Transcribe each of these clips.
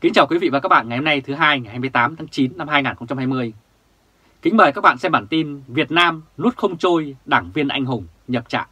Kính chào quý vị và các bạn ngày hôm nay thứ Hai ngày 28 tháng 9 năm 2020. Kính mời các bạn xem bản tin Việt Nam nuốt không trôi đảng viên anh hùng nhập trại.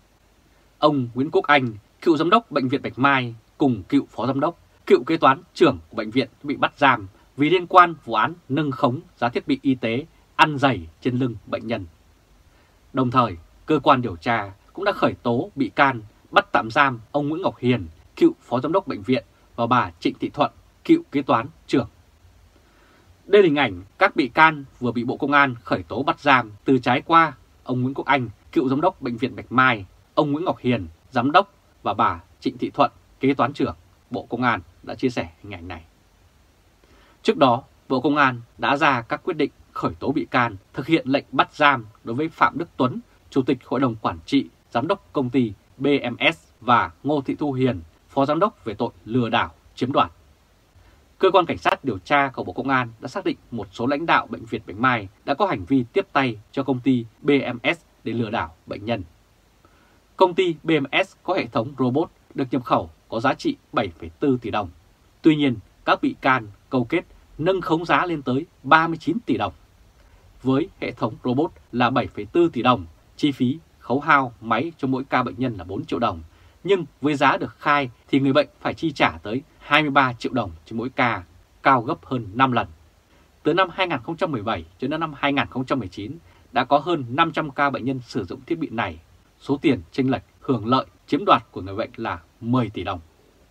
Ông Nguyễn Quốc Anh, cựu giám đốc Bệnh viện Bạch Mai cùng cựu phó giám đốc, cựu kế toán trưởng của bệnh viện bị bắt giam vì liên quan vụ án nâng khống giá thiết bị y tế ăn giày trên lưng bệnh nhân. Đồng thời, cơ quan điều tra cũng đã khởi tố bị can bắt tạm giam ông Nguyễn Ngọc Hiền, cựu phó giám đốc bệnh viện và bà Trịnh Thị Thuận, cựu kế toán trưởng. Đây là hình ảnh các bị can vừa bị Bộ Công an khởi tố bắt giam từ trái qua ông Nguyễn Quốc Anh, cựu giám đốc Bệnh viện Bạch Mai, ông Nguyễn Ngọc Hiền, giám đốc và bà Trịnh Thị Thuận, kế toán trưởng. Bộ Công an đã chia sẻ hình ảnh này. Trước đó, Bộ Công an đã ra các quyết định khởi tố bị can, thực hiện lệnh bắt giam đối với Phạm Đức Tuấn, Chủ tịch Hội đồng Quản trị, Giám đốc Công ty BMS và Ngô Thị Thu Hiền, Phó Giám đốc về tội lừa đảo, chiếm đoạt. Cơ quan Cảnh sát điều tra của Bộ Công an đã xác định một số lãnh đạo Bệnh viện Bạch Mai đã có hành vi tiếp tay cho công ty BMS để lừa đảo bệnh nhân. Công ty BMS có hệ thống robot được nhập khẩu có giá trị 7,4 tỷ đồng. Tuy nhiên, các bị can câu kết nâng khống giá lên tới 39 tỷ đồng. Với hệ thống robot là 7,4 tỷ đồng, chi phí khấu hao máy cho mỗi ca bệnh nhân là 4 triệu đồng. Nhưng với giá được khai thì người bệnh phải chi trả tới 23 triệu đồng cho mỗi ca, cao gấp hơn 5 lần. Từ năm 2017 cho đến năm 2019 đã có hơn 500 ca bệnh nhân sử dụng thiết bị này. Số tiền chênh lệch hưởng lợi chiếm đoạt của người bệnh là 10 tỷ đồng.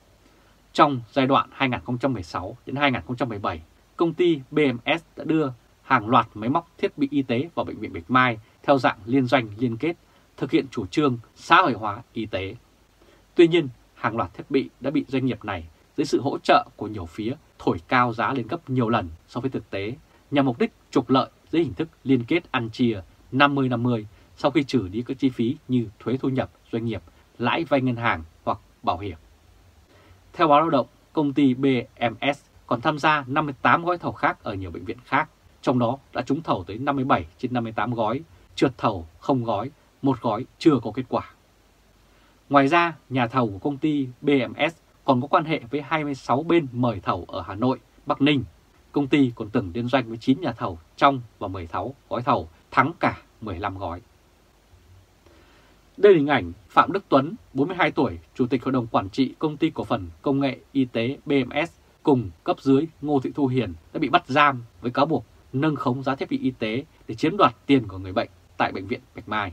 Trong giai đoạn 2016 đến 2017, công ty BMS đã đưa hàng loạt máy móc thiết bị y tế vào Bệnh viện Bạch Mai theo dạng liên doanh liên kết, thực hiện chủ trương xã hội hóa y tế. Tuy nhiên, hàng loạt thiết bị đã bị doanh nghiệp này dưới sự hỗ trợ của nhiều phía thổi cao giá lên gấp nhiều lần so với thực tế, nhằm mục đích trục lợi dưới hình thức liên kết ăn chia 50-50 sau khi trừ đi các chi phí như thuế thu nhập doanh nghiệp, lãi vay ngân hàng hoặc bảo hiểm. Theo báo Lao động, công ty BMS còn tham gia 58 gói thầu khác ở nhiều bệnh viện khác, trong đó đã trúng thầu tới 57 trên 58 gói, trượt thầu không gói, một gói chưa có kết quả. Ngoài ra, nhà thầu của công ty BMS còn có quan hệ với 26 bên mời thầu ở Hà Nội, Bắc Ninh. Công ty còn từng liên doanh với 9 nhà thầu trong và 16 gói thầu, thắng cả 15 gói. Đây là hình ảnh Phạm Đức Tuấn, 42 tuổi, Chủ tịch Hội đồng Quản trị Công ty Cổ phần Công nghệ Y tế BMS cùng cấp dưới Ngô Thị Thu Hiền đã bị bắt giam với cáo buộc nâng khống giá thiết bị y tế để chiếm đoạt tiền của người bệnh tại Bệnh viện Bạch Mai.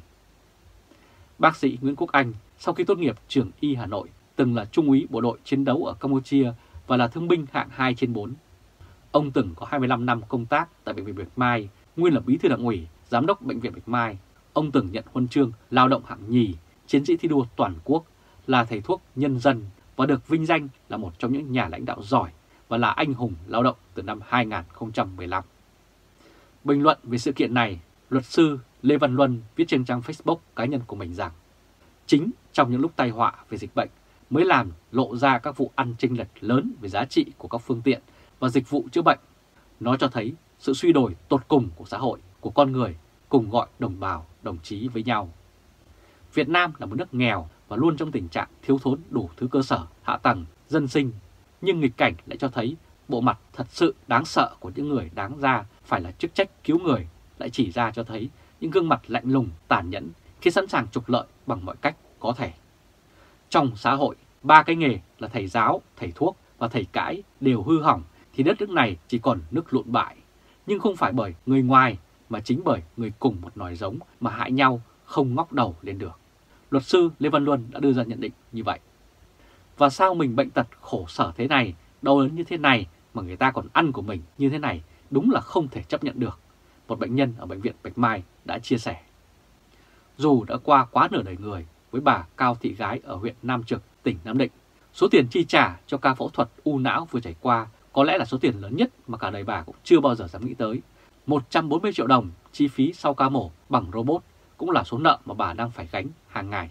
Bác sĩ Nguyễn Quốc Anh, sau khi tốt nghiệp trường Y Hà Nội, từng là trung úy bộ đội chiến đấu ở Campuchia và là thương binh hạng 2 trên 4. Ông từng có 25 năm công tác tại Bệnh viện Bạch Mai, nguyên là bí thư Đảng ủy, giám đốc Bệnh viện Bạch Mai. Ông từng nhận huân chương lao động hạng nhì, chiến sĩ thi đua toàn quốc, là thầy thuốc nhân dân và được vinh danh là một trong những nhà lãnh đạo giỏi và là anh hùng lao động từ năm 2015. Bình luận về sự kiện này, luật sư Lê Văn Luân viết trên trang Facebook cá nhân của mình rằng chính trong những lúc tai họa về dịch bệnh mới làm lộ ra các vụ ăn chênh lệch lớn về giá trị của các phương tiện và dịch vụ chữa bệnh. Nó cho thấy sự suy đồi tột cùng của xã hội, của con người, cùng gọi đồng bào, đồng chí với nhau. Việt Nam là một nước nghèo và luôn trong tình trạng thiếu thốn đủ thứ cơ sở, hạ tầng, dân sinh. Nhưng nghịch cảnh lại cho thấy bộ mặt thật sự đáng sợ của những người đáng ra phải là chức trách cứu người, lại chỉ ra cho thấy những gương mặt lạnh lùng, tàn nhẫn khi sẵn sàng trục lợi bằng mọi cách có thể. Trong xã hội, ba cái nghề là thầy giáo, thầy thuốc và thầy cãi đều hư hỏng thì đất nước này chỉ còn nước lụn bại. Nhưng không phải bởi người ngoài mà chính bởi người cùng một nòi giống mà hại nhau không ngóc đầu lên được. Luật sư Lê Văn Luân đã đưa ra nhận định như vậy. Và sao mình bệnh tật khổ sở thế này, đau đớn như thế này mà người ta còn ăn của mình như thế này, đúng là không thể chấp nhận được, một bệnh nhân ở Bệnh viện Bạch Mai đã chia sẻ. Dù đã qua quá nửa đời người với bà Cao Thị Gái ở huyện Nam Trực, tỉnh Nam Định, số tiền chi trả cho ca phẫu thuật u não vừa trải qua có lẽ là số tiền lớn nhất mà cả đời bà cũng chưa bao giờ dám nghĩ tới. 140 triệu đồng chi phí sau ca mổ bằng robot cũng là số nợ mà bà đang phải gánh hàng ngày.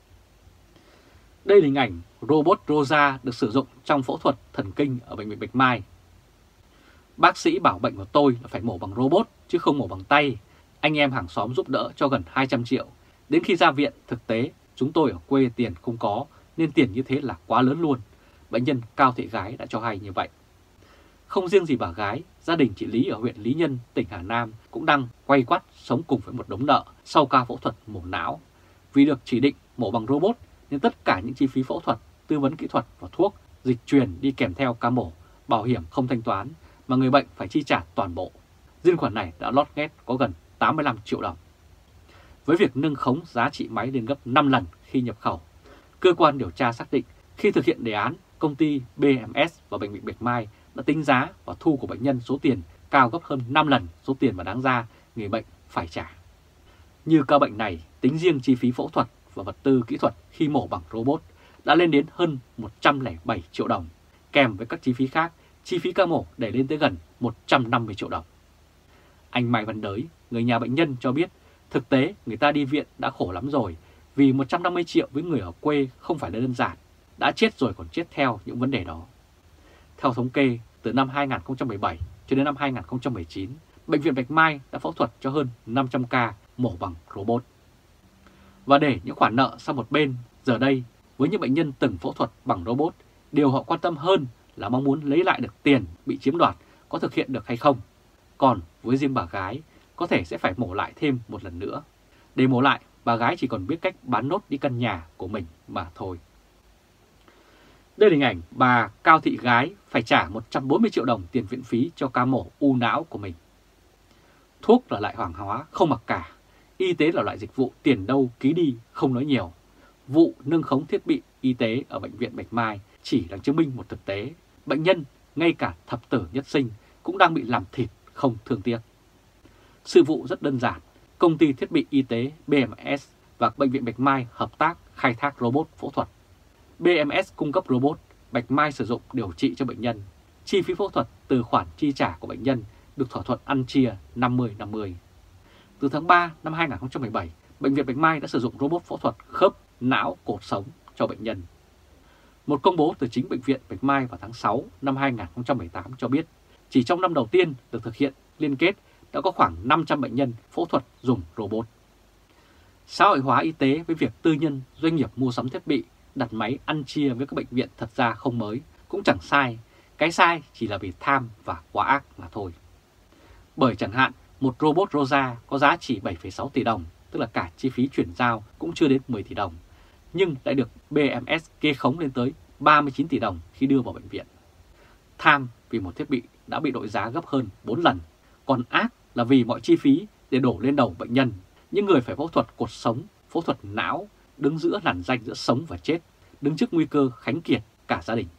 Đây là hình ảnh robot Rosa được sử dụng trong phẫu thuật thần kinh ở Bệnh viện Bạch Mai. Bác sĩ bảo bệnh của tôi là phải mổ bằng robot chứ không mổ bằng tay. Anh em hàng xóm giúp đỡ cho gần 200 triệu. Đến khi ra viện, thực tế chúng tôi ở quê tiền không có nên tiền như thế là quá lớn luôn. Bệnh nhân Cao Thị Gái đã cho hay như vậy. Không riêng gì bà gái, gia đình chị Lý ở huyện Lý Nhân, tỉnh Hà Nam cũng đang quay quắt sống cùng với một đống nợ sau ca phẫu thuật mổ não. Vì được chỉ định mổ bằng robot nên tất cả những chi phí phẫu thuật, tư vấn kỹ thuật và thuốc, dịch truyền đi kèm theo ca mổ, bảo hiểm không thanh toán mà người bệnh phải chi trả toàn bộ. Riêng khoản này đã lót nghét có gần 85 triệu đồng. Với việc nâng khống giá trị máy lên gấp 5 lần khi nhập khẩu, cơ quan điều tra xác định khi thực hiện đề án, công ty BMS và Bệnh viện Bạch Mai đã tính giá và thu của bệnh nhân số tiền cao gấp hơn 5 lần số tiền mà đáng ra người bệnh phải trả. Như ca bệnh này, tính riêng chi phí phẫu thuật và vật tư kỹ thuật khi mổ bằng robot đã lên đến hơn 107 triệu đồng, kèm với các chi phí khác, chi phí ca mổ đẩy lên tới gần 150 triệu đồng. Anh Mai Văn Đới, người nhà bệnh nhân cho biết, thực tế người ta đi viện đã khổ lắm rồi, vì 150 triệu với người ở quê không phải là đơn giản, đã chết rồi còn chết theo những vấn đề đó. Theo thống kê, từ năm 2017 cho đến năm 2019, Bệnh viện Bạch Mai đã phẫu thuật cho hơn 500 ca mổ bằng robot. Và để những khoản nợ sang một bên, giờ đây, với những bệnh nhân từng phẫu thuật bằng robot, điều họ quan tâm hơn là mong muốn lấy lại được tiền bị chiếm đoạt có thực hiện được hay không. Còn với riêng bà gái, có thể sẽ phải mổ lại thêm một lần nữa. Để mổ lại, bà gái chỉ còn biết cách bán nốt đi căn nhà của mình mà thôi. Đây là hình ảnh bà Cao Thị Gái phải trả 140 triệu đồng tiền viện phí cho ca mổ u não của mình. Thuốc là loại hàng hóa không mặc cả, y tế là loại dịch vụ tiền đâu ký đi không nói nhiều. Vụ nâng khống thiết bị y tế ở Bệnh viện Bạch Mai chỉ là chứng minh một thực tế. Bệnh nhân, ngay cả thập tử nhất sinh, cũng đang bị làm thịt không thương tiếc. Sự vụ rất đơn giản, công ty thiết bị y tế BMS và Bệnh viện Bạch Mai hợp tác khai thác robot phẫu thuật. BMS cung cấp robot, Bạch Mai sử dụng điều trị cho bệnh nhân. Chi phí phẫu thuật từ khoản chi trả của bệnh nhân được thỏa thuận ăn chia 50-50. Từ tháng 3 năm 2017, Bệnh viện Bạch Mai đã sử dụng robot phẫu thuật khớp, não, cột sống cho bệnh nhân. Một công bố từ chính Bệnh viện Bạch Mai vào tháng 6 năm 2018 cho biết, chỉ trong năm đầu tiên được thực hiện liên kết đã có khoảng 500 bệnh nhân phẫu thuật dùng robot. Xã hội hóa y tế với việc tư nhân, doanh nghiệp mua sắm thiết bị, đặt máy ăn chia với các bệnh viện thật ra không mới, cũng chẳng sai. Cái sai chỉ là vì tham và quá ác mà thôi. Bởi chẳng hạn, một robot Rosa có giá chỉ 7,6 tỷ đồng, tức là cả chi phí chuyển giao cũng chưa đến 10 tỷ đồng, nhưng lại được BMS kê khống lên tới 39 tỷ đồng khi đưa vào bệnh viện. Tham vì một thiết bị đã bị đội giá gấp hơn 4 lần, còn ác là vì mọi chi phí để đổ lên đầu bệnh nhân, những người phải phẫu thuật cột sống, phẫu thuật não, đứng giữa lằn ranh giữa sống và chết, đứng trước nguy cơ khánh kiệt cả gia đình.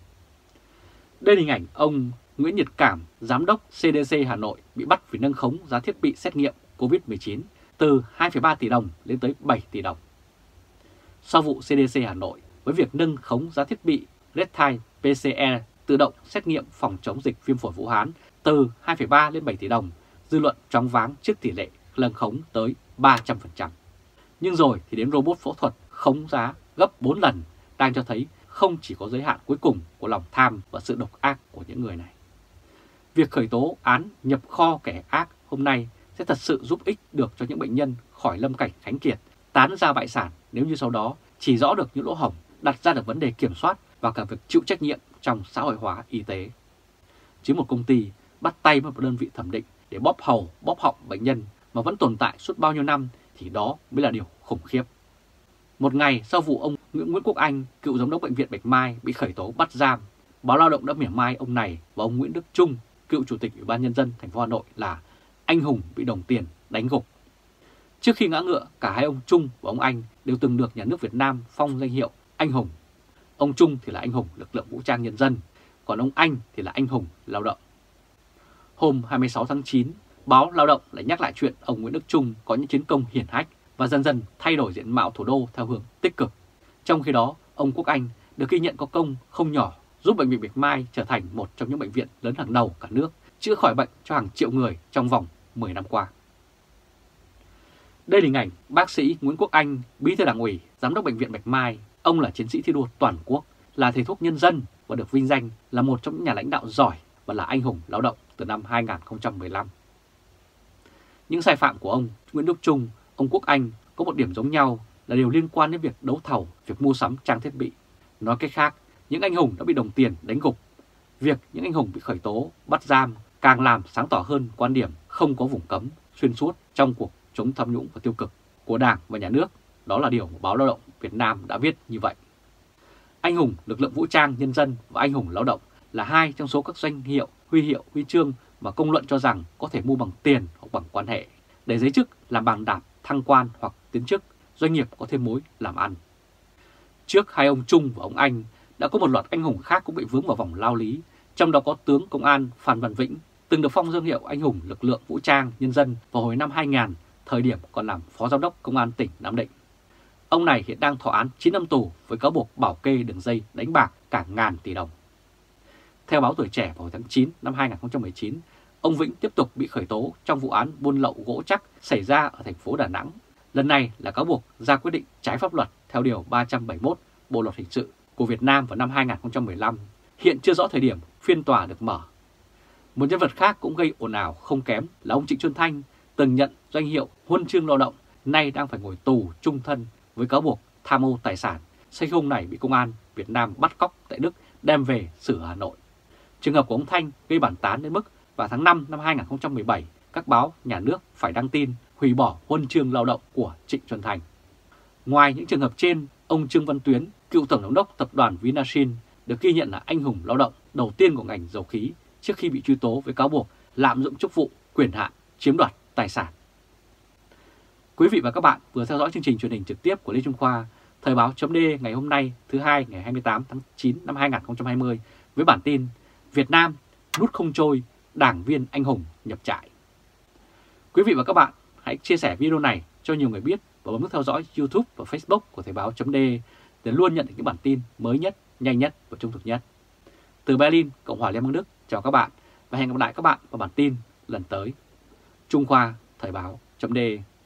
Đây là hình ảnh ông Nguyễn Nhật Cảm, Giám đốc CDC Hà Nội bị bắt vì nâng khống giá thiết bị xét nghiệm COVID-19 từ 2,3 tỷ đồng lên tới 7 tỷ đồng. Sau vụ CDC Hà Nội với việc nâng khống giá thiết bị RedTime PCR tự động xét nghiệm phòng chống dịch viêm phổi Vũ Hán từ 2,3 lên 7 tỷ đồng, dư luận choáng váng trước tỷ lệ nâng khống tới 300%. Nhưng rồi thì đến robot phẫu thuật khống giá gấp 4 lần, đang cho thấy không chỉ có giới hạn cuối cùng của lòng tham và sự độc ác của những người này. Việc khởi tố án nhập kho kẻ ác hôm nay sẽ thật sự giúp ích được cho những bệnh nhân khỏi lâm cảnh khánh kiệt, tán ra bại sản nếu như sau đó chỉ rõ được những lỗ hổng, đặt ra được vấn đề kiểm soát và cả việc chịu trách nhiệm trong xã hội hóa y tế. Chứ một công ty bắt tay với một đơn vị thẩm định để bóp hầu, bóp họng bệnh nhân mà vẫn tồn tại suốt bao nhiêu năm thì đó mới là điều khủng khiếp. Một ngày sau vụ ông Nguyễn Quốc Anh, cựu giám đốc Bệnh viện Bạch Mai bị khởi tố bắt giam, báo Lao động đã mỉa mai ông này và ông Nguyễn Đức Trung, cựu chủ tịch Ủy ban Nhân dân thành phố Hà Nội là anh hùng bị đồng tiền đánh gục. Trước khi ngã ngựa, cả hai ông Trung và ông Anh đều từng được nhà nước Việt Nam phong danh hiệu anh hùng. Ông Trung thì là anh hùng lực lượng vũ trang nhân dân, còn ông Anh thì là anh hùng lao động. Hôm 26 tháng 9, báo Lao động lại nhắc lại chuyện ông Nguyễn Đức Trung có những chiến công hiển hách và dần dần thay đổi diện mạo thủ đô theo hướng tích cực. Trong khi đó, ông Quốc Anh được ghi nhận có công không nhỏ giúp Bệnh viện Bạch Mai trở thành một trong những bệnh viện lớn hàng đầu cả nước, chữa khỏi bệnh cho hàng triệu người trong vòng 10 năm qua. Đây là hình ảnh bác sĩ Nguyễn Quốc Anh, Bí thư Đảng ủy, Giám đốc Bệnh viện Bạch Mai. Ông là chiến sĩ thi đua toàn quốc, là thầy thuốc nhân dân và được vinh danh là một trong những nhà lãnh đạo giỏi và là anh hùng lao động từ năm 2015. Những sai phạm của ông Nguyễn Đức Trung, ông Quốc Anh có một điểm giống nhau là đều liên quan đến việc đấu thầu, việc mua sắm trang thiết bị. Nói cách khác, những anh hùng đã bị đồng tiền đánh gục. Việc những anh hùng bị khởi tố, bắt giam càng làm sáng tỏ hơn quan điểm không có vùng cấm xuyên suốt trong cuộc chống tham nhũng và tiêu cực của Đảng và Nhà nước. Đó là điều mà báo Lao động Việt Nam đã viết như vậy. Anh hùng lực lượng vũ trang nhân dân và anh hùng lao động là hai trong số các danh hiệu, huy chương mà công luận cho rằng có thể mua bằng tiền hoặc bằng quan hệ, để giới chức làm bàn đạp thăng quan hoặc tiến chức, doanh nghiệp có thêm mối làm ăn. Trước hai ông Trung và ông Anh, đã có một loạt anh hùng khác cũng bị vướng vào vòng lao lý, trong đó có tướng công an Phan Văn Vĩnh, từng được phong dương hiệu anh hùng lực lượng vũ trang nhân dân vào hồi năm 2000, thời điểm còn làm Phó Giám đốc Công an tỉnh Nam Định. Ông này hiện đang thọ án 9 năm tù với cáo buộc bảo kê đường dây đánh bạc cả ngàn tỷ đồng. Theo báo Tuổi Trẻ vào hồi tháng 9 năm 2019, ông Vĩnh tiếp tục bị khởi tố trong vụ án buôn lậu gỗ chắc xảy ra ở thành phố Đà Nẵng. Lần này là cáo buộc ra quyết định trái pháp luật theo Điều 371 Bộ Luật Hình sự của Việt Nam vào năm 2015, hiện chưa rõ thời điểm phiên tòa được mở. Một nhân vật khác cũng gây ồn ào không kém là ông Trịnh Xuân Thanh, từng nhận danh hiệu Huân chương Lao động, nay đang phải ngồi tù chung thân với cáo buộc tham ô tài sản. Say khung này bị công an Việt Nam bắt cóc tại Đức đem về xử Hà Nội. Trường hợp của ông Thanh gây bàn tán đến mức vào tháng 5 năm 2017, các báo nhà nước phải đăng tin hủy bỏ Huân chương Lao động của Trịnh Xuân Thanh. Ngoài những trường hợp trên, ông Trương Văn Tuyến, cựu tổng giám đốc tập đoàn Vinasin, được ghi nhận là anh hùng lao động đầu tiên của ngành dầu khí trước khi bị truy tố với cáo buộc lạm dụng chức vụ, quyền hạn, chiếm đoạt tài sản. Quý vị và các bạn vừa theo dõi chương trình truyền hình trực tiếp của Lê Trung Khoa, Thời báo.d ngày hôm nay thứ Hai ngày 28 tháng 9 năm 2020 với bản tin Việt Nam nuốt không trôi, đảng viên anh hùng nhập trại. Quý vị và các bạn hãy chia sẻ video này cho nhiều người biết và bấm nút theo dõi YouTube và Facebook của Thời báo.d để luôn nhận được những bản tin mới nhất, nhanh nhất và trung thực nhất. Từ Berlin, Cộng hòa Liên bang Đức, chào các bạn và hẹn gặp lại các bạn vào bản tin lần tới. Trung Khoa, Thời báo.d